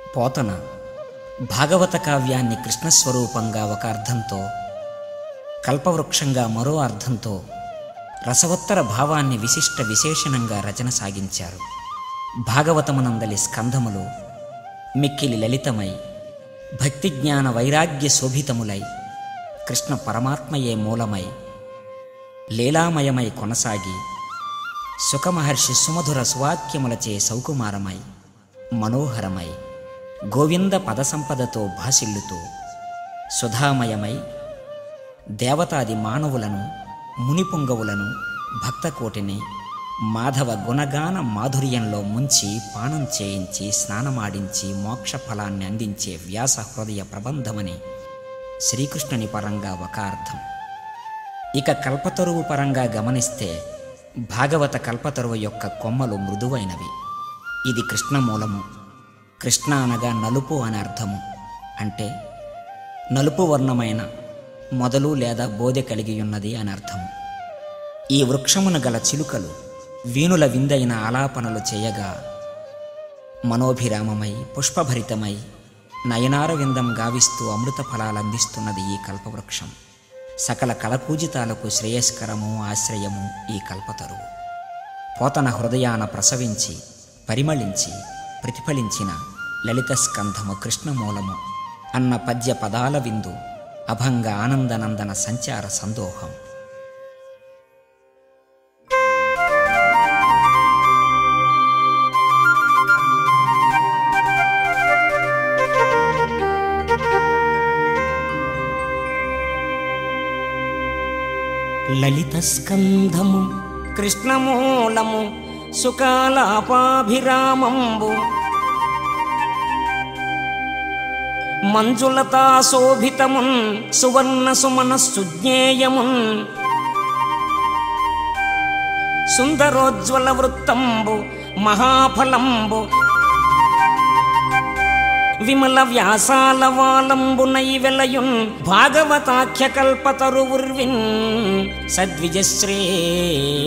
పోతన భాగవత కావ్యాన్ని కృష్ణస్వరూపంగా ఒక అర్థంతో, కల్పవృక్షంగా మరో అర్థంతో రసవత్తర భావాన్ని విశిష్ట విశేషణంగా రచన సాగించారు. భాగవతమునందలి స్కంధములు మిక్కిలి లలితమై, భక్తి జ్ఞాన వైరాగ్య శోభితములై, కృష్ణ పరమాత్మయే మూలమై, లీలామయమై కొనసాగి, సుఖమహర్షి సుమధుర సువాక్యములచే సౌకుమారమై, మనోహరమై, గోవింద పదసంపదతో భాసిల్లుతూ, సుధామయమై దేవతాది మానవులను, మునిపుంగవులను, భక్తకోటిని మాధవ గుణగాన మాధుర్యంలో ముంచి, పానం చేయించి, స్నానమాడించి మోక్ష ఫలాన్ని అందించే వ్యాస హృదయ ప్రబంధమని శ్రీకృష్ణుని పరంగా ఒక అర్థం. ఇక కల్పతరువు పరంగా గమనిస్తే భాగవత కల్పతరువు యొక్క కొమ్మలు మృదువైనవి. ఇది కృష్ణ మూలము. కృష్ణ అనగా నలుపు అని అర్థము. అంటే నలుపు వర్ణమైన మొదలు లేదా బోదె కలిగి ఉన్నది అని అర్థము. ఈ వృక్షమును గల చిలుకలు వీణుల విందైన ఆలాపనలు చేయగా మనోభిరామమై, పుష్పభరితమై, నయనార విందం గావిస్తూ అమృత ఫలాలందిస్తున్నది ఈ కల్పవృక్షం. సకల కళపూజితాలకు శ్రేయస్కరము, ఆశ్రయము ఈ కల్పతరువు. పోతన హృదయాన ప్రసవించి, పరిమళించి, ప్రతిఫలించిన లలిత స్కంధము కృష్ణమూలము అన్న పద్య పదాల విందు అభంగ ఆనందనందన సంచార సందోహం. లలిత స్కంధము కృష్ణమూలము సుకాలాపాభిరామంబు మంజులతా శోభితమున్ సువర్ణ సుమన సుజ్ఞేయమున్ సుందరోజ్వల వృత్తంబు మహాఫలంబు విమల వ్యాసాల వాలంబు నైవెలయున్ భాగవతాఖ్య కల్పతరువుర్విన్ సద్విజశ్రేయస్కరమున్.